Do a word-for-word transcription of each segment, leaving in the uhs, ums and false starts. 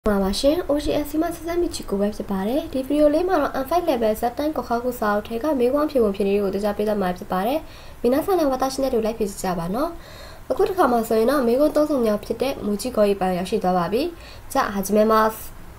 မှာပါရှင် O J L C မှာဆက်စပ်မိချီကိုပဲဖြစ်ပါတယ်ဒီဗီဒီယိုလေးမှာတော့ အန် ဖိုက် level ဇက်တိုင်းကိုခောက်ခုစာအုပ်ထဲကမေးခွန်းဖြေပုံဖြေနည်းကိုတရားပေးသမှာဖြစ်ပါတယ်မိနာဆန်နဲ့ဝါတာရှင်တဲ့တို့လိုက်ဖြေကြပါနော်အခုတစ်ခါမှာဆိုရင်တော့မေးခွန်းသုံးစုံမြောက်ဖြစ်တဲ့မူကြီးကိုကြီးပိုင်းရောက်ရှိသွားပါပြီじゃあ始めます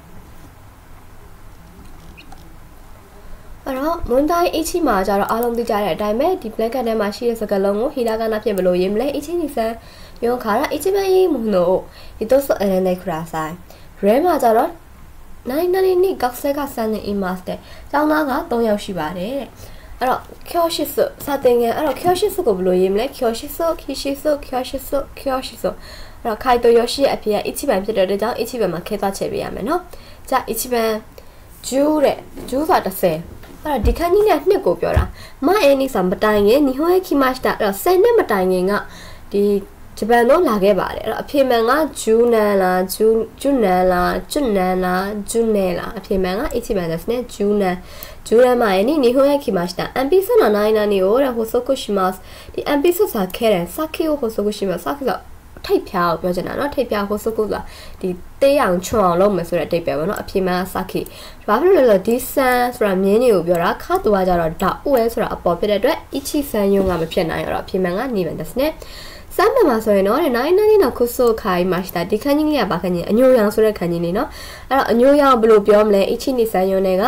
အဲ့တော့မွန်တိုင်း H မှာကျတော့အားလုံးသိကြတဲ့အတိုင်းပဲဒီ blanket ထဲမှာရှိတဲ့စကားလုံးကိုဟီရာကနာဖြစ်ဘလို့ရေးမလဲ H နီဆန်ရုံခါရ H ပဲရေးမလို့ဒီတော့ဆိုအဲ့နဲ့ခရာဆိုင်ရဲမှာကျတော့နိုင်နိုင်နိကောက်ဆက်ကစမ်းနေအီမတ်တဲ့ကျောင်းသားက၃ယောက်ရှိပါတယ်တဲ့အဲ့တော့ကျော်ရှိစုစာတင်ငယ်အဲ့တော့ကျော်ရှိစုကိုဘယ်လိုရေးမလဲကျော်ရှိစုခီရှိစုကျော်ရှိစုကျော်ရှိစုအဲ့တော့ခိုင်တိုယောရှိရဲ့အဖေက H ဘန်ဖြစ်တဲ့အတွက်ကြောင့် H ဘန်မှာခဲသွားချက်ပေးရမယ်နော်じゃあ H ဘန်ဂျူးတဲ့ဂျူးဆိုတာတစ်ဆယ်အဲ့တော့ဒီခန်းကြီးနဲ့နှစ်ကိုပြောတာမအဲနိစာမတိုင်ငယ်ညီဟိုရဲ့ခီမတ်တာအဲ့တော့ဆယ်နှစ်မတိုင်ငယ်ကဒီဂျပန်တော့လာခဲ့ပါတယ်အဲ့တော့အဖေမှန်ကဂျူနန်လားဂျူဂျူနန်လားဂျွနန်လားဂျူနဲလားအဖေမှန်က H မှန်ですねဂျူနန်ဂျူနန်前に日本へ来ましたアンピソのないなにを補足しますဒီアンピソさခဲတယ်စာခေကို補足しますစာခေဆိုထိပ်ဖြားကိုပြောချင်တာเนาะထိပ်ဖြား補足ဆိုတာဒီတေးအောင်ချွန်အောင်လုပ်မယ်ဆိုတဲ့အတိတ်ပဲပေါ့เนาะအဖေမှန်ကစာခေဘာဖြစ်လို့လဲဆိုတော့ဒီဆန်ဆိုတာမြင်းတွေကိုပြောတာခါတူကကြတော့ဒါဥဲဆိုတာအပေါ်ဖြစ်တဲ့အတွက်イチဆန်ယုံကမဖြစ်နိုင်တော့အဖေမှန်ကနေမယ်ですねစမ်းမှာဆိုရင်တော့နိုင်နိုင်နော်ခုဆိုခိုင်မှာしたဒီခန်းကြီးလေးကဘာခန်းကြီးအညိုရောင်ဆိုတဲ့ခန်းကြီးလေးနော်အဲ့တော့အညိုရောင်ဘယ်လိုပြောမလဲအချိနိဆန်ယုံတွေက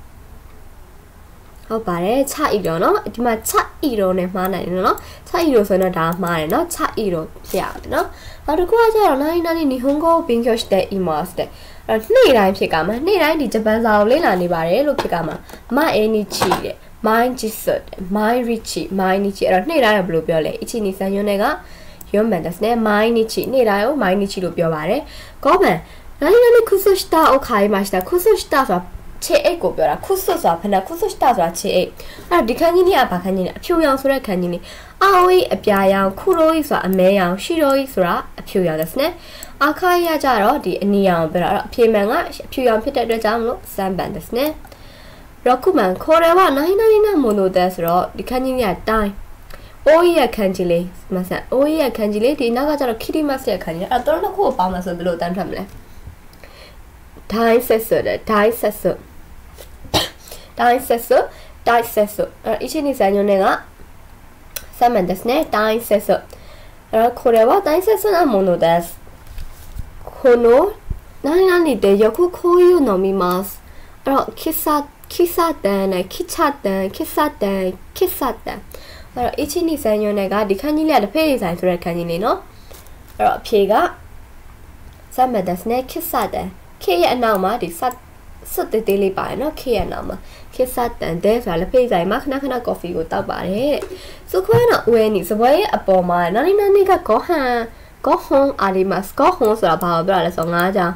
ဟုတ်ပါတယ်ချအီရောနော်ဒီမှာချအီရောနဲ့မှားနိုင်တယ်နော်ချအီရောဆိုတော့ဒါမှားတယ်နော်ချအီရောဖြစ်ရတယ်နော်နောက်တစ်ခုကကျတော့နိုင်နိုင်နီဟွန်ကိုဘင်ကျော်ရှိတဲ့အီမတ်တဲ့အဲ့တော့နေ့တိုင်းဖြစ်ကမှာနေ့တိုင်းဒီဂျပန်စာကိုလေ့လာနေပါတယ်လို့ဖြစ်ကမှာမအဲနီချီတဲ့မိုင်းဂျစ်တ်မိုင်းရီချီမိုင်းနီချီအဲ့တော့နေ့တိုင်းဘယ်လိုပြောလဲအချိနီဆန်ယွန်းတွေကယွန်းမန်ですねမိုင်းနီချီနေ့တိုင်းကိုမိုင်းနီချီလို့ပြောပါတယ်ကောမန်နိုင်နိုင်ခုဆစတာအိုခိုင်မှာしたခုဆစတာဆိုတာခြေအိတ်ကိုပြောတာခုဆဆိုတာဖနာခုဆစတာဆိုတာခြေအိတ်အဲ့တော့ဒီခန်းကြီးนี่อ่ะဘာခန်းကြီးလဲအဖြူရောင်ဆိုတဲ့ခန်းကြီးนี่အာအိုကြီးအပြာရောင်ခုရိုကြီးဆိုတာအမဲရောင်ရှီရိုကြီးဆိုတာအဖြူရောင်ですねအာခိုင်ရကြတော့ဒီအနီရောင်ပြောတာအဲ့တော့အဖြေမှန်ကအဖြူရောင်ဖြစ်တဲ့အတွက်ကြောင့်မလို့စမ်းပန်ですねロクマンこれは何々なものですろဒီခန်းကြီးကတိုင်းအိုးရဲ့ခန်းကြီးလေးမဆန်အိုးရဲ့ခန်းကြီးလေးဒီနောက်ကကျတော့ခီရီမတ်ရဲ့ခန်းကြီးအဲ့တော့တို့ကိုပေါင်းမယ်ဆိုဘယ်လိုတန်းထွက်မလဲဒိုင်းဆက်ဆွတဲ့ဒိုင်းဆက်ဆွဒိုင်းဆက်ဆွဒိုင်းဆက်ဆွအဲ့အချင်းနေစံညွန်းကဆမ်မန်ですねဒိုင်းဆက်ဆွအဲ့これはဒိုင်းဆက်ဆွなものですこの何々でよくこういうの見ますအဲ့တော့喫茶ခိစတန်နဲ့ခိချတန်ခိစတန်ခိစတန်အဲ့တော့အချင်းနိဆန်ညွန်းတွေကဒီခန်းကြီးလေးကတစ်ဖက်ရေးဆိုင်ဆိုတဲ့ခန်းကြီးလေးနော်အဲ့တော့အဖြေကစမတ်ですねခိစတန်ခေရဲ့အနောက်မှာဒီစစွတ်တေးသေးလေးပါတယ်နော်ခေရဲ့အနောက်မှာခိစတန်တဲ့ဆိုတာလက်ဖက်ဆိုင်မှာခဏခဏကော်ဖီကိုတောက်ပါတယ်စုခွဲတော့ဝဲနေစပွဲရဲ့အပေါ်မှာနာနီနာနီကကောဟန်ကောဟွန်အာလီမတ်ကောဟွန်ဆိုတာဘာကိုပြောရလဲဆိုတော့ငါးကြောင်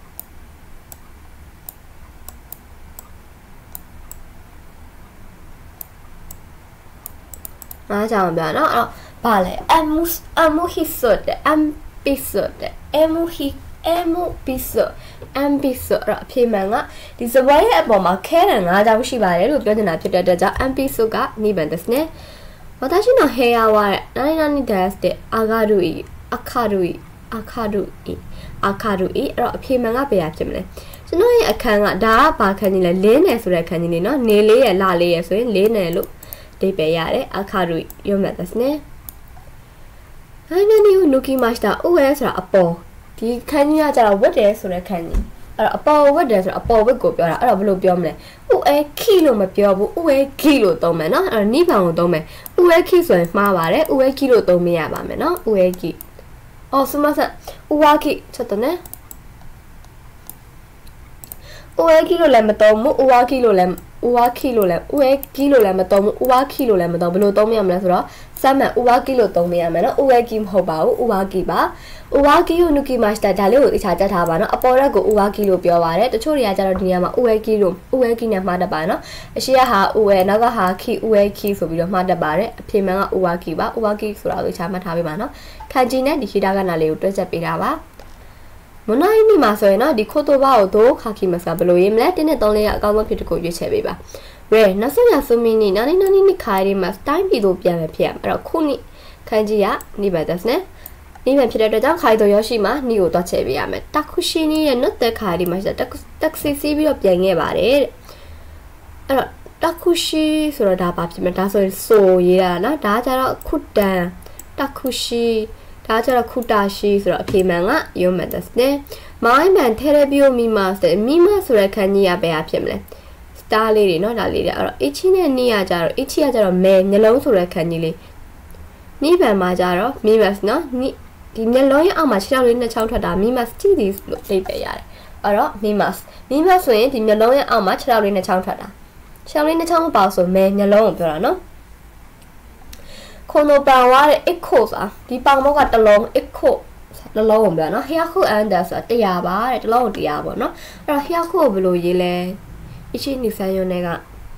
အားကြောင့်ပြောနော်အဲ့တော့ဘာလဲအမူအမူဟီဆိုတဲ့အမ်ပီဆိုတဲ့အမူဟီအမူပီဆိုအမ်ပီဆိုရအဖေမှန်ကဒီစပွဲရဲ့အပေါ်မှာခဲတဲ့ငါးကြောင်ရှိပါတယ်လို့ပြောနေတာဖြစ်တဲ့အတွက်ကြောင့်အမ်ပီဆိုကနိဗန်ですね私の部屋は何々ですって明るい明るい明るい明るいအဲ့တော့အဖေမှန်ကဘယ်ဟာဖြစ်မလဲကျွန်တော်ရဲ့အခန်းကဒါကဘာခန်းကြီးလဲလင်းနယ်ဆိုတဲ့ခန်းကြီးလေးနော်နေလေးရဲ့လလေးရဲ့ဆိုရင်လင်းနယ်လို့ဒီပဲရတယ်အခါရူယုံမဲ့ですねအဲ့နနီကိုနုကီမတ်တာအိုအဲဆိုတာအပေါ်ဒီခန်းကြီးကကျတော့ဝတ်တယ်ဆိုတဲ့ခန်းကြီးအဲ့တော့အပေါ်ဝတ်တယ်ဆိုတော့အပေါ်ဝတ်ကိုပြောတာအဲ့တော့ဘယ်လိုပြောမလဲအိုအဲခီလို့မပြောဘူးအိုအဲခီလို့သုံးမယ်နော်အဲ့တော့နိဗ္ဗာန်ကိုသုံးမယ်အိုအဲခီဆိုရင်မှားပါတယ်အိုအဲခီလို့သုံးမရပါမယ်နော်အိုအဲခီအော်စမဆန်အိုဝါခီちょっとねအိုအဲခီလို့လည်းမသုံးဘူးအိုဝါခီလို့လည်းဥဝါခီလို့လဲဥဝဲကီလို့လည်းမသုံးဘူးဥဝါခီလို့လည်းမသုံးဘယ်လိုသုံးရမလဲဆိုတော့စမ်းမှန်ဥဝါကီလို့သုံးမရမယ်နော်ဥဝဲကီမဟုတ်ပါဘူးဥဝါကီပါဥဝါကီကိုနုကီမတ်တာဒါလေးကိုအချာတက်ထားပါနော်အပေါ်ရက်ကိုဥဝါကီလို့ပြောပါတယ်တချို့တွေကကျတော့ဒီနေရာမှာဥဝဲကီလို့ဥဝဲကီနဲ့မှားတတ်ပါနော်အရှိရဟာဥဝဲနောက်ကဟာခီဥဝဲခီဆိုပြီးတော့မှားတတ်ပါတယ်အဖေမှန်ကဥဝါကီပါဥဝါကီဆိုတာကိုအချာမှတ်ထားပေးပါနော်ခန်ဂျီနဲ့ဒီရှိတာကနာလေးကိုတွဲချက်ပေးတာပါမနိုင်နီမှာဆိုရင်တော့ဒီခိုတိုဘာကိုဒိုခါခီမစကဘယ်လိုရေးမလဲတင်းနဲ့သုံးလေးကအကောင်းဆုံးဖြစ်တစ်ခုရွေးချယ်ပေးပါဝဲနောက်ဆုံးရဆိုမီနီနာနီနာနီနိခါရီမှာတိုင်းပြည်တို့ပြန်ပဲဖြစ်ရမှာအဲ့တော့ခုနိခန်းကြီးကနိဗ္ဗာန်ですねနိဗ္ဗာန်ဖြစ်တဲ့အတွက်ကြောင့်ခိုင်တော်ရရှိမှာနိကိုတော့ချဲပေးရမယ်တခုရှိနီရဲ့ not တဲ့ခါဒီမှာရှိတာတက်စီစီပြီးတော့ပြန်ခဲ့ပါတယ်တဲ့အဲ့တော့တခုရှိဆိုတော့ဒါပါဖြစ်မယ်ဒါဆိုရင်ဆိုရေးတာနော်ဒါကြတော့ခုတန်တခုရှိဒါကြတော့ခုတာရှိဆိုတော့အဖြေမှန်ကရုံးမှန်ですねမိုင်းမှန်テレビを見ます見ますဆိုတဲ့ခန်းကြီးကဘယ်ဟာဖြစ်မလဲစတားလေးတွေနော်ဒါလေးတွေအဲ့တော့ h နဲ့နီးရကြတော့ h ကကြတော့မဲညလုံးဆိုတဲ့ခန်းကြီးလေးနိဗ္ဗာန်မှာကြတော့見ますနော်ဒီမျက်လုံးရဲ့အောက်မှာခြေထောက်လေးနှစ်ချောင်းထွက်တာ見ますကြည့်သည်လို့သိပဲရတယ်အဲ့တော့見ます見ますဆိုရင်ဒီမျက်လုံးရဲ့အောက်မှာခြေထောက်လေးနှစ်ချောင်းထွက်တာခြေထောက်လေးနှစ်ချောင်းမပေါ့ဆိုမဲမျက်လုံးကိုပြောတာနော်このパンは一個さဒီပေါင်မောကတစ်လုံး一個တစ်လုံးကိုပြောနော်ဟျာခုအန်ဒါဆိုတာတရားပါတဲ့တစ်လုံးကိုတရားပေါ့နော်အဲ့တော့ဟျာခုကိုဘယ်လိုရေးလဲအရှိနိဆန်ယုံနဲ့က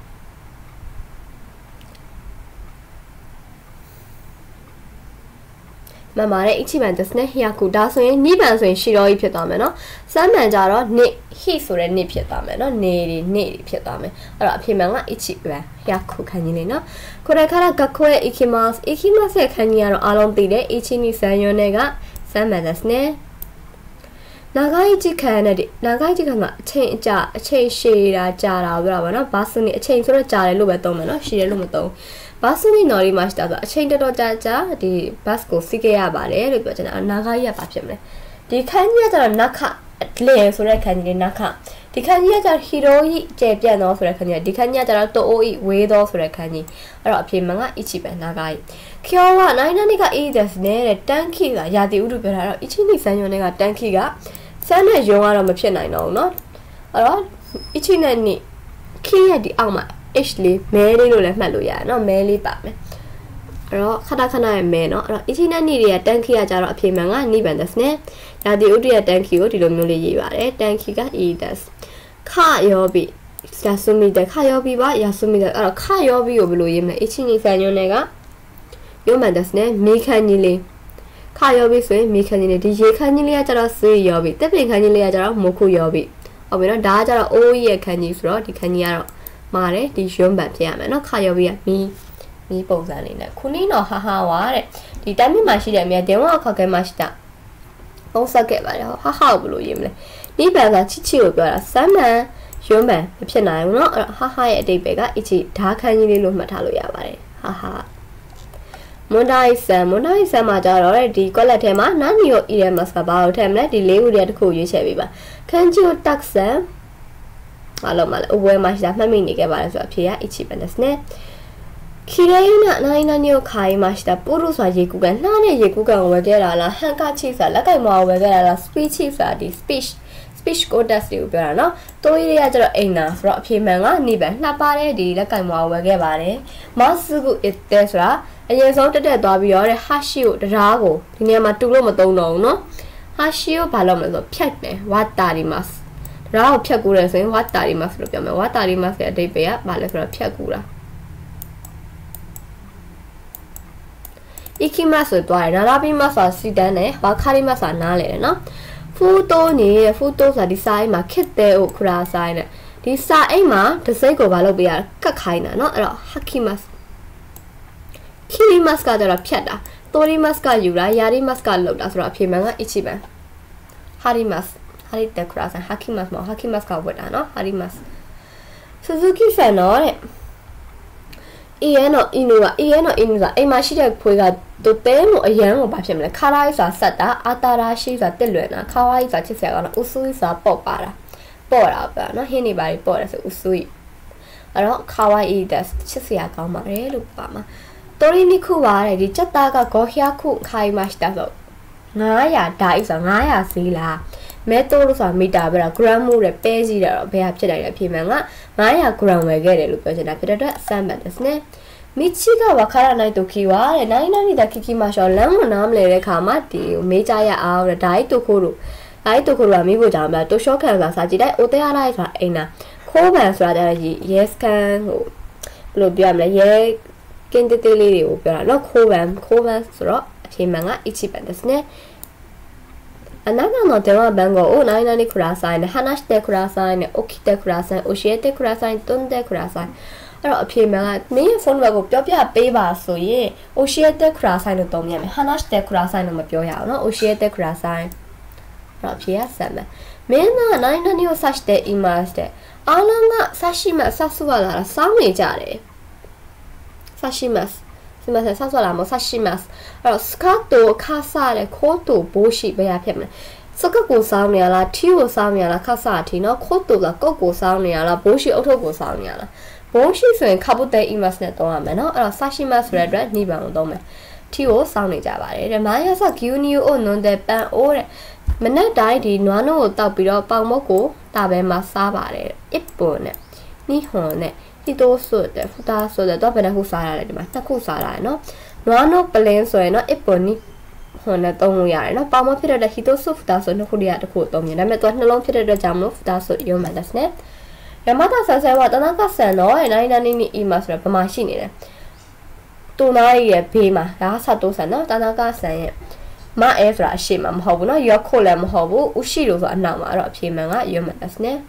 မမရဲ့အချိမှန်ですねဟျာခုဒါဆိုရင်နိဗ္ဗာန်ဆိုရင်ရှိတော်ကြီးဖြစ်သွားမယ်နော်စမ်းမှန်ကြတော့နိဟိဆိုတဲ့နိဖြစ်သွားမယ်နော်နေတွေနေတွေဖြစ်သွားမယ်အဲ့တော့အဖြစ်မှန်ကအချိပဲဟျာခုခန်းကြီးလေးနော်これから学校へ行きます行きますရဲ့ခန်းကြီးကတော့အားလုံးသိတယ်အချိနိဆန်ယုံနဲ့ကစမ်းမှန်ですね長い時間နဲ့長い時間ကအချိန်အကြာအချိန်ရှည်တာကြာတာပြောတာပါနော်ဘာဆိုနေအချိန်ဆိုတော့ကြာတယ်လို့ပဲသုံးမယ်နော်ရှည်တယ်လို့မသုံးဘာဆိုနေနော်ဒီမှာしたဆိုအချိန်တော်တော်ကြာကြာဒီဘတ်ကိုစီးခဲ့ရပါတယ်လို့ပြောချင်တာနာဂါကြီးကဘာဖြစ်မလဲဒီခန်းကြီးကကျတော့နခလေဆိုတဲ့ခန်းကြီးလေးနခဒီခန်းကြီးကကျတော့ဟီရိုကြီးကျယ်ပြန့်သောဆိုတဲ့ခန်းကြီးဒီခန်းကြီးကကျတော့တိုအိုဤဝေးသောဆိုတဲ့ခန်းကြီးအဲ့တော့အဖြစ်မှန်ကအချိပဲနာဂါကြီးကျော်ကနိုင်နာနေကအီးですねတဲ့တန်းခီကရာတီဥတုပြောတာတော့အချိနိစံညွန်နဲ့ကတန်းခီကစမ်းနဲ့ယုံကတော့မဖြစ်နိုင်တော့ဘူးเนาะအဲ့တော့အချိနဲ့နိခီရဲ့ဒီအောက်မှာ h လေးမဲလေးလို့လည်းမှတ်လို့ရတယ်เนาะမဲလေးပါမယ်အဲ့တော့ခဏခဏရဲ့မဲเนาะအဲ့တော့အချိနဲ့နိတွေကတန်းခီကကြတော့အဖြစ်မှန်ကနိဗ္ဗာန်ですねရာတီဥတုရဲ့တန်းခီကိုဒီလိုမျိုးလေးရေးပါတယ်တန်းခီက e ですခယောဘီယာဆုမီတဲ့ခယောဘီပါယာဆုမီတဲ့အဲ့တော့ခယောဘီကိုဘယ်လိုရေးမလဲအချိနိစံညွန်နဲ့ကရုံးမှန်ですねမိခန်းကြီးလေးခါယောဘီဆိုရင်မိခန်းကြီးလေးဒီရေခန်းကြီးလေးကကျတော့ဆွေးယောဘီတက်ပင်ခန်းကြီးလေးကကျတော့မခုယောဘီဟုတ်ပြီနော်ဒါကကျတော့အိုးရဲ့ခန်းကြီးဆိုတော့ဒီခန်းကြီးကတော့မာတယ်ဒီရုံးပန်ဖြစ်ရမယ်နော်ခါယောဘီကမီမီပုံစံလေးနဲ့ခုနင်းတော့ဟာဟာဝါတဲ့ဒီတိုင်းမှာရှိတဲ့အမြဲဒင်းဝါခောက်ခဲမှာရှိတာပုံစံခဲ့ပါတယ်ဟာဟာဘယ်လိုရေးမလဲဒီပန်ကချစ်ချစ်ကိုပြောတာစမ်းမှန်ရုံးပန်မဖြစ်နိုင်ဘူးနော်အဲ့ဟာဟာရဲ့အတိတ်ပဲကအချီဓာခန်းကြီးလေးလို့မှတ်ထားလို့ရပါတယ်ဟာဟာမွန်ဒိုင်ဆန်မွန်ဒိုင်ဆန်မှာကြတော့ဒီကွက်လက်ထဲမှာနာနီယိုအီရမတ်ကဘာလို့ထည့်မလဲဒီလေးခုတည်းတစ်ခုရွေးချယ်ပေးပါခန်းချီယိုတက်ဆန်ဘာလို့မလဲအဝဲမှာရှိတာမှတ်မိနေခဲ့ပါတယ်ဆိုတော့အဖြေကအချီပဲですねခီရဲနာနိုင်နာနီယိုခိုင်မှာရှိတာပို့လို့ဆိုတာရေကူကန်နှားနဲ့ရေကူကန်ကိုဝယ်ခဲ့တာလားဟန်ကာချီဆိုတာလက်ကိုင်မွားကိုဝယ်ခဲ့တာလား speech ဆိုတာဒီ speech speech codex တွေကိုပြောတာเนาะတိုးရီတွေကကျတော့အိမ်နာဆိုတော့အဖြေမှန်ကနိဗ္ဗာန်နှပ်ပါတဲ့ဒီလက်ကင်မွားကိုဝယ်ခဲ့ပါတယ်မော့စုကုအစ်တဲဆိုတာအရင်ဆုံးတက်တက်သွားပြီးတော့ဟာရှိကိုတရားကိုဒီနေရာမှာတူလို့မသုံးတော့ဘူးเนาะဟာရှိကိုဘာလို့မလဲဆိုဖြတ်တယ်ဝါတာရီမတ်တရားကိုဖြတ်ကူတယ်ဆိုရင်ဝါတာရီမတ်လို့ပြောမယ်ဝါတာရီမတ်ရဲ့အဓိပ္ပာယ်ကဘာလဲဆိုတော့ဖြတ်ကူတာイキマスとは並びますはしだねわかりますはなれるなフードにフードさディサインま決定をくださいねディサインまディサインがバロビアかかいなのあら吐きます切りますかだらピャだ取りますかゆらやりますかローダそれはピーマンが一番貼ります貼りてください吐きますも吐きますか覚えたの貼ります鈴木さんのねอีเอ็นの犬はอีเอ็นの犬がအိမ်မှာရှိတဲ့ဖွေးကတိုတဲမို့အရန်ကိုဘာဖြစ်မလဲခါရိုင်းစာဆက်တာအာတာရာရှိစာတက်လွယ်နာခါဝိုင်းစာချစ်စရာကတော့ဥဆူစာပေါ့ပါတာပေါ့တာပဲเนาะဟင်းနေပါလေပေါ့တယ်ဆိုဥဆူအဲ့တော့ခါဝိုင်းဒက်ချစ်စရာကောင်းပါတယ်လို့ပါမှာတိုရီနီခုပါတဲ့ဒီချက်သားကဂေါ်ချာခုခိုင်မှာရှိတာဆိုnine hundredဓာတ်ဆိုnine hundredဈေးလားမဲတိုးလို့ဆိုတာမီတာပဲလားဂရမ်မို့တဲ့ပဲကြီးတာတော့ဘယ်ဟာဖြစ်နိုင်လဲဖြစ်မှန်ကnine hundredဂရမ်ဝယ်ခဲ့တယ်လို့ပြောချင်တာဖြစ်တဲ့အတွက်အဆမ်းပတ်ですねမိချီကဝခရနိုင်တိုကီဝါတဲ့နိုင်နိုင်တာကီကီမာရှော်လမ်းမနားမလဲတဲ့ခါမှာဒီမေးကြရအောင်တဲ့ဓာတ်တိုခိုးလို့ဓာတ်တိုခိုးလို့မိဖို့ကြောင့်ဗျာတိုရှော့ခံစားစာကြည့်တဲ့အိုတဲအားလိုက်ဆိုတာအိမ်နာခိုးပန်ဆိုတာတဲ့ရဲစကန်ဟိုဘယ်လိုပြောရမလဲရဲကင်းတေးသေးလေးတွေကိုပြောတာနော်ခိုးပန်ခိုးပန်ဆိုတော့အချိန်မှန်ကအချိပန်ですねあなたの電話番号を何々くださいね話してくださいね起きてください教えてください飛んでくださいအဲ့တော့အဖြေမှန်ကမင်းရဲ့ဖုန်းနံပါတ်ကိုပြောပြပေးပါဆိုရင် O J L C ခရာဆိုင်လို့သုံးရမယ် Hanash တဲ့ခရာဆိုင်လို့မပြောရအောင်နော် O J L C တဲ့ခရာဆိုင်အဲ့တော့အဖြေကဆက်မယ်မင်းကနိုင်နိုင်ကို search တဲ့ email တဲ့အားလုံးက search မှာ search ရလာတာစောင်းနေကြတယ် search မှာစမဆက် search လာမ search မှာအဲ့တော့ scat ကိုခါစားတဲ့ခိုးတူဘိုးရှိဘယ်ရဖြစ်မလဲစကကိုစောင်းနေရလားထီကိုစောင်းနေရလားခါစားထီနော်ခိုးတူကကုတ်ကိုစောင်းနေရလားဘိုးရှိအုတ်ထုတ်ကိုစောင်းနေရလားဘိုးရှိဆိုရင်ခပုတ်တဲ့ email နဲ့သုံးရမယ်နော်အဲ့တော့ search မှာဆိုတဲ့အတွက်နှိပံကိုသုံးမယ်ထီကိုစောင်းနေကြပါတယ်တဲ့မာယာဆာ Gunio ကိုနွန်တဲ့ပန်အိုးတဲ့မနေ့တိုင်းဒီနွားနို့ကိုတောက်ပြီးတော့ပေါင်မုတ်ကိုတာပဲမှာစားပါတယ်အစ်ပွန်နဲ့နီဟွန်နဲ့ဒီတိုးဆိုတဲ့ဖူတာဆိုတဲ့တော့ဘယ်နှခုစားရတယ်ဒီမှာနှစ်ခုစားရတယ်နော်နွားနို့ပလင်းဆိုရင်တော့အစ်ပွန်နီဟွန်နဲ့သုံးလို့ရတယ်နော်ပေါင်မုတ်ဖြစ်တဲ့ဟီတိုဆိုဖူတာဆိုနှစ်ခုတည်းတစ်ခုသုံးရတယ်ဒါပေမဲ့တော့နှလုံးဖြစ်တဲ့အတွက်ကြောင့်မလို့ဖူတာဆိုရုံးမှန်တယ်နဲ့ရမတာဆန်ဆန်ကတနကဆန်တော့နိုင်နိုင်နေနေအီမာဆိုတော့ဗမာရှိနေတယ်တူနာရဲ့ဘေးမှာဒါဆတ်တိုးဆန်နော်တနကဆန်ရဲ့မအဲဆိုတာအရှိမမဟုတ်ဘူးเนาะရောခိုလည်းမဟုတ်ဘူးဥရှိလို့ဆိုအနောက်မှာအဲ့တော့အဖြေမှန်ကရုံမှန်တယ်နဲ့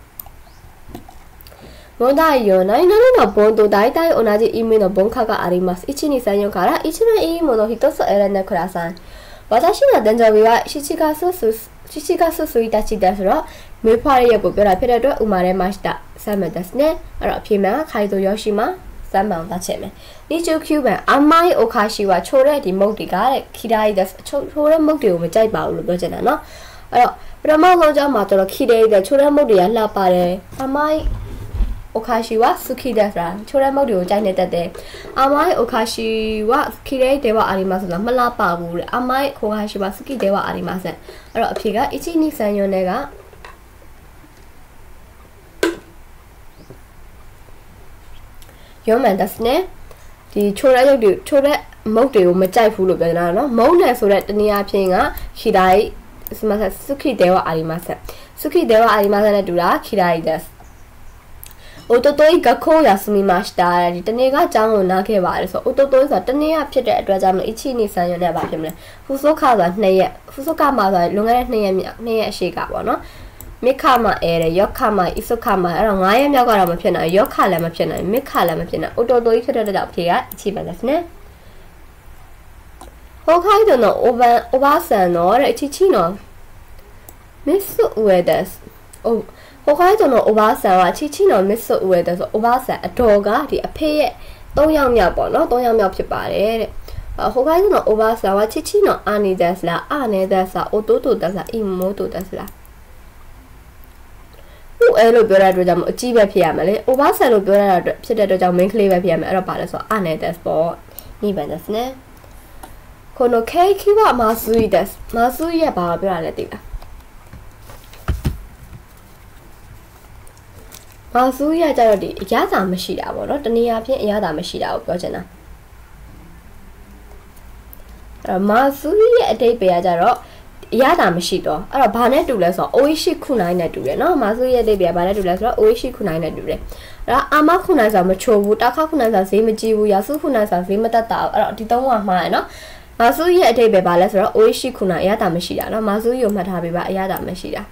ဘွန်ဒါယောနိုင်နိုင်のボンと大体同じ意味の文化がありますいちにさんよんから一番いいもの一つ選んでください私の誕生日はしちがつしちがつついたちですがメファリアကိုပြောတာဖြစ်တဲ့အတွက်ဥမာရဲမှာしたစမ်းမယ်ですねအဲ့တော့အဖြေမှန်ကခိုင်တိုယောရှိမှာစမ်းမအောင်သားချက်မယ်ဒီကျူကျူပန်အမိုင်းအိုခါရှိဝါချိုတဲ့ဒီမုတ်တွေကတဲ့ခီဒါရီတဲ့ချိုချိုတဲ့မုတ်တွေကိုမကြိုက်ပါဘူးလို့ပြောချင်တာเนาะအဲ့တော့ပထမဆုံးကြောင်းမှာတော့ခီဒါရီတဲ့ချိုတဲ့မုတ်တွေကလှပါတယ်အမိုင်းအိုခါရှိဝါစုခီတဲ့ဆိုတာချိုတဲ့မုတ်တွေကိုကြိုက်နေတတ်တယ်အမိုင်းအိုခါရှိဝါခီဒါရီတဲ့ဝါအာရီမဆိုတာမလှပါဘူးတဲ့အမိုင်းခိုခါရှိဝါစုခီတဲ့ဝါအာရီမဆက်အဲ့တော့အဖြေကအချီနီဆန်ယွန်နဲ့ကရုံးမှန်တယ်နဲ့ဒီချိုးတဲ့ရုပ်တွေချိုးတဲ့မုတ်တွေကိုမကြိုက်ဘူးလို့ပြောနေတာเนาะမုတ်နဲ့ဆိုတဲ့တနည်းအားဖြင့်ကခီဒိုင်စမဆက်စုခိဒေဝအာရီမဆက်စုခိဒေဝအာရီမဆက်နဲ့တူတာခီဒိုင်ですအိုတိုတိုကခိုယာစမီမစတာဒီတနေ့ကအကြောင်းကိုနားခဲ့ပါတယ်ဆိုအိုတိုတိုဆိုတာတနေ့ကဖြစ်တဲ့အတွက်ကြောင့်မလို့အချီနီဆန်ရုံနဲ့ပါဖြစ်မလဲဖူဆိုခါဆိုတာနှစ်ရက်ဖူဆိုခါမှာဆိုလွန်ခဲ့တဲ့နှစ်ရက်နှစ်ရက်အရှိကပေါ့နော်မိခမအဲရယောခမဣစုခမအဲ့တော့ငါးရက်မြောက်ကတော့မဖြစ်နိုင်ယောခလည်းမဖြစ်နိုင်မိခလည်းမဖြစ်နိုင်အိုတိုတိုကြီးဖြစ်တဲ့အတွက်အဖြေကအချီပါですねဟိုခိုင်တော့အိုဘန်အိုဘာဆန်တော့အချီချီနော်မစ်ဆူဝဲဒက်အိုဟိုခိုင်တော့အိုဘာဆန်ကအချီချီနော်မစ်ဆူဝဲဒက်ဆိုအိုဘာဆန်အတော်ကဒီအဖေရဲ့သုံးယောက်မြောက်ပေါ့နော်သုံးယောက်မြောက်ဖြစ်ပါတယ်တဲ့ဟိုခိုင်တော့အိုဘာဆန်ကချီချီနော်အာနီဒက်စ်လားအာနေဒက်စ်လားအိုတိုတိုဒက်စ်လားအီမိုတိုဒက်စ်လားဦးအဲလို့ပြောတဲ့အတွက်ကြောင့်အကြီးပဲဖြစ်ရမယ်လေ။ oversell လို့ပြောရတာအတွက်ဖြစ်တဲ့အတွက်ကြောင့် main ကလေးပဲဖြစ်ရမယ်။အဲ့တော့ပါလဲဆိုတော့အနေ ですပေါ့။နိဗ္ဗာန်ですね။このケーキはまずいです။まずいရဲ့ဘာပြောရလဲသိလား။まずいရဲ့ကြတော့ဒီအရသာမရှိတာပေါ့နော်။တနည်းအားဖြင့်အရသာမရှိတာကိုပြောချင်တာ။အဲ့တော့まずいရဲ့အတိတ်ပဲကကြတော့အရသာမရှိတော့အဲ့တော့ဘာနဲ့တူလဲဆိုတော့ O H ခုနိုင်နဲ့တူတယ်เนาะမာစုရဲ့တိတ်ပြဘာနဲ့တူလဲဆိုတော့ O H ခုနိုင်နဲ့တူတယ်အဲ့တော့အာမခုနိုင်ဆိုမချိုဘူးတာခခုနိုင်ဆိုဈေးမကြီးဘူးရာစုခုနိုင်ဆိုဈေးမတက်တာအဲ့တော့ဒီသုံးကမှားရယ်เนาะမာစုရဲ့အတိတ်ပဲဘာလဲဆိုတော့ O H ခုနိုင်အရသာမရှိတာเนาะမာစုကိုမှတ်ထားပေးပါအရသာမရှိတာ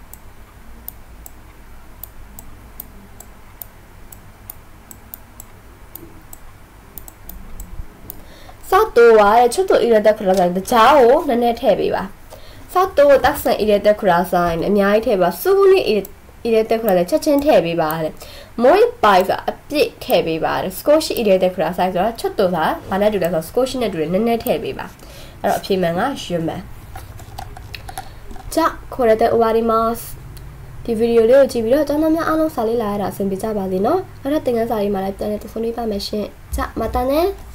စတော့ရちょっと入れてくださいじゃあをနည်းနည်းထည့်ပေးပါစတော့တက်ဆန်入れてくださいအများကြီးထည့်ပါစုဘူးလေး入れてくださいချက်ချင်းထည့်ပေးပါတဲ့もう一杯ဆိုအပြည့်ထည့်ပေးပါတဲ့少し入れてくださいဆိုတော့ちょっとさဘာနဲ့တူလဲဆိုတော့少しနဲ့တူတယ်နည်းနည်းထည့်ပေးပါအဲ့တော့အဖြေမှန်ကရွံ့မှန်じゃこれで終わりますဒီဗီဒီယိုလေးကိုကြည့်ပြီးတော့ကျောင်းသားများအားလုံးစာလေးလာရတာအဆင်ပြေကြပါစေနော်အဲ့တော့သင်ခန်းစာလေးမှာလည်းပြန်လည်သုံးသပ်ပါမယ်ရှင်じゃまたね